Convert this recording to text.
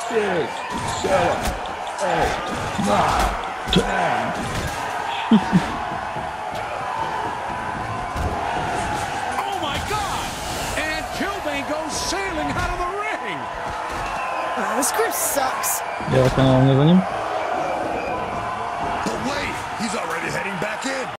6, 7, 8, 9, 10. Oh my God! And Kilbane goes sailing out of the ring. This group sucks. Ja kanał mnie za nim.